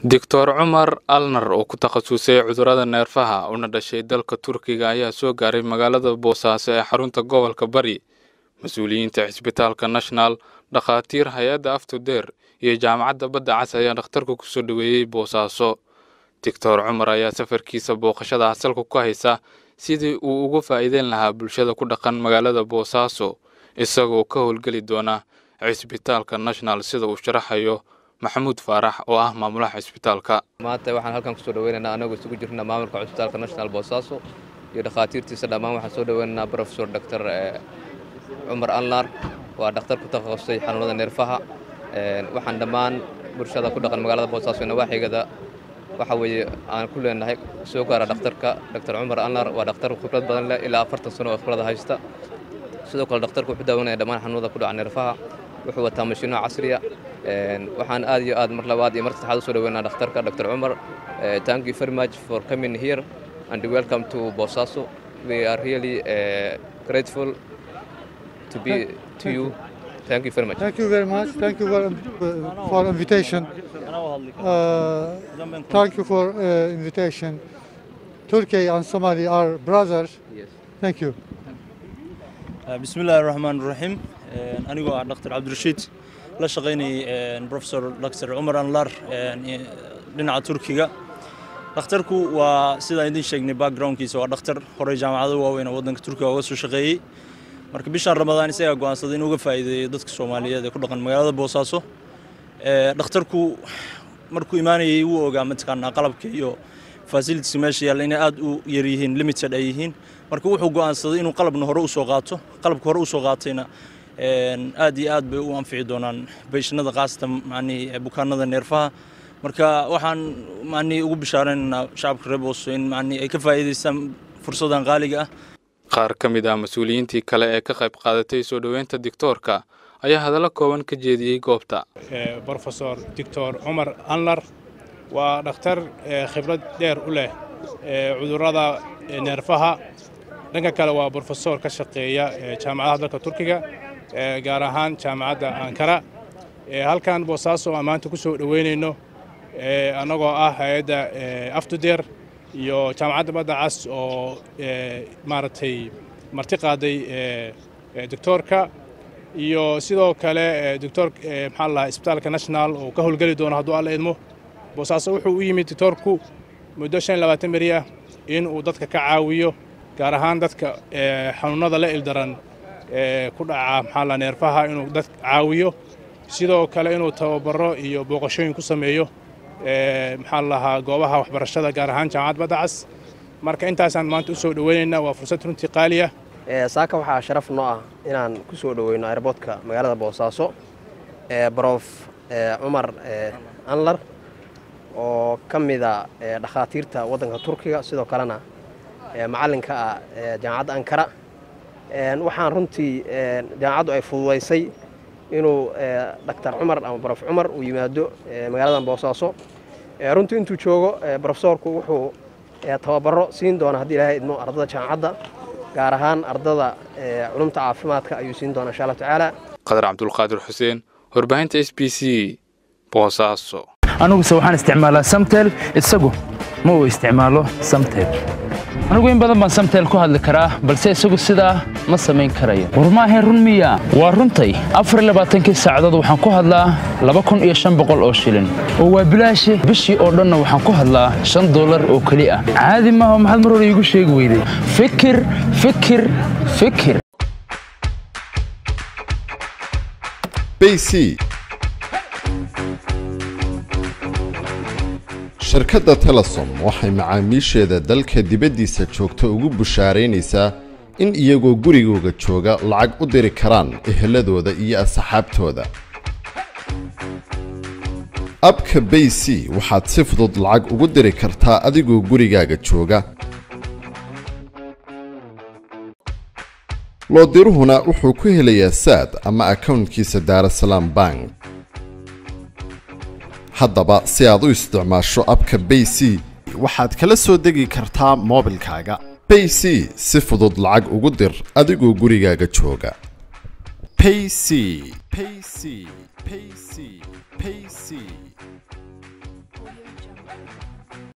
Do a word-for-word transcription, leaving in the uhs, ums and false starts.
دكتور عمر ألنر oo ku takhasusay cudurrada neerfaha una dhashay dalka Turkiga ayaa soo gaaray magaalada Boosaaso ee xarunta gobolka Bari. Mas'uuliyiinta Cisbitaalka National, dhakhaatiir hay'adda Aftudeer iyo jaamacadda Badda Cas ayaa dhakhtarka ku soo dhaweeyay Boosaaso. Dictor Cumar ayaa safarkiisa booqashada asalka ku haysa sidii uu ugu faa'iideyn lahaa bulshada ku dhaqan magaalada Boosaaso isagoo ka howlgali doona Cisbitaalka National sida uu sharaxayo محمود فارح oo ah maamulaha cisbitaalka. maanta waxaan halkan ku soo dhaweynaynaa anagu isugu jirnaa maamulka cisbitaalka National Boosaaso iyo dhakhaatiirtiisa dhammaan waxaan soo dhaweynaynaa Professor Dr Cumar Alnar waa dhakhtar ku takhasusay xanuunada neerfaha ee waxaan dhammaan bulshada ku dhaqan magaalada Boosaaso ee waaxigada waxa weeye aan ku leenahay soo gaara dhakhtarka Dr Cumar Alnar waa dhakhtar khibrad badan leh ilaa afartan sano oo khibrad haysta sidoo kale dhakhtarku wuxuu daawanaya dhammaan xanuunada ku dhaca neerfaha wuxuu wataa mashiino casri ah waxaan aad iyo aad mar labaad iyo mar saddexaad soo dhaweynaa dhakhtarka Dr Cumar thank you very much for coming here and welcome to Boosaaso. We are really uh, grateful to be to you. Thank you very much. Thank you very much. Thank you for, uh, for invitation. Uh, thank you for uh, invitation. Turkey and Somali are brothers. Yes. Thank you. Uh, Bismillahirrahmanirrahim. Uh, Anigu waa Dr Abdurrashid la shaqeynay Professor Dr Cumar Alnar dhinaca Turkiga. Dhakhtarku waa sida idin sheegnay backgroundkiisa waa dhakhtar hore jaamacado waaweyn oo wadanka Turkiga uga soo shaqeeyay. Marka bishan Ramadaan isaga go'aansaday inuu uga faa'iideeyo dadka Soomaaliyeed ee ku dhaqan magaalada Boosaaso. Ee dhakhtarku markuu imaanayay uu ogaa mataqaanaa qalabka iyo facilities meesha yaal inay aad u yar yihiin limited ay yihiin. Marka wuxuu go'aansaday inuu qalabna hore u soo qaato, qalabka hore u soo qaatayna aad iyo aad bay u anfici doonaan beeshanada qaasatan macni bukaanada neerfaha marka waxaan macni ugu bishaareynaa shacabka reer Boosaaso in macni ay ka faa'iideystaan fursadan qaaliga ah. qaar ka mid ah mas'uuliyiintii kale ee ka qayb qaadatay soo dhaweynta doctorka ayaa hadallo kooban ka jeediyay goobta. Professor Dr Cumar Alnar waa dhakhtar khibrad dheer u leh cudurrada neerfaha dhanka kale waa professor ka shaqeeya jaamacadaha dalka Turkiga gaar ahaan jaamacadda Ankara halkan Boosaaso aan maanta ku soo dhaweynayno anagoo ah hay'adda Aftudeer iyo jaamacadda Badda Cas oo maartay marti qaaday doctorka iyo sidoo kale doctor maxaa la Cisbitaalka National oo ka howlgali doona hadduu alla idmo Boosaaso wuxuu u yimid doctorku muddo shan iyo labaatan beri ah in uu dadka ka caawiyo gaar ahaan dadka xanuunada la ildaran ku dhaca maxaa la neerfaha inuu dad caawiyo sidoo kale inuu tababaro iyo booqashooyin ku sameeyo maxaa lahaa goobaha waxbarashada gaar ahaan jaamacadda Badda Cas marka intaasaan maanta u soo dhaweynaynaa waa fursad runtii qaali ah saaka waxaa sharaf noo ah inaan ku soo dhaweyno airportka magaalada Boosaaso ee Prof Cumar Alnar oo ka mid ah dhakhaatiirta wadanka Turkiga sidoo kalena macalinka ah jaamacadda Ankara waxaan runtii jaamacaddu ay fududeysay inuu Dr Cumar ama Prof Cumar uu yimaado magaalada Boosaaso runtii intuu joogo professorku wuxuu tababaro siin doona haddii Ilaahay idmo ardada jaamacadda gaar ahaan ardada culumta caafimaadka ayuu siin doona insha Allah tacaala. Qadar Abdul Qaadir Xuseen warbaahinta S B C Boosaaso. anigu waxaan isticmaalaa Samtel isagu ma uu isticmaalo Samtel anigu in badan baan Samtel ku hadli karaa balse isagu sidaa ma samayn karayo war ma ahayn run miya waa runtay afar iyo labaatan saacadood waxaan ku hadlaa laba kun iyo shan boqol oo shilin oo waa bilaash bishii oo dhan waxaan ku hadlaa shan dollar oo kali ah caadi ma aha maxad mar hore igu sheegi weyday fikir fikir fikir B C shirkadda Telesom waxay macaamiisheeda dalka dibaddiisa joogta ugu bushaaraynaysaa in iyagoo gurigooda jooga lacag u diri karaan eheladooda iyo asxaabtooda. Abka B C waxaad si fudud lacag ugu diri kartaa adigoo gurigaaga jooga. Loo diruhuna wuxuu ku helayaa saad ama accountkiisa Daarasalaam Bank. haddaba si aad u isticmaasho abka B C waxaad kala soo degi kartaa moobilkaaga. B C si fudud lacag ugu dir adigoo gurigaaga jooga. Payc Payc Payc Payc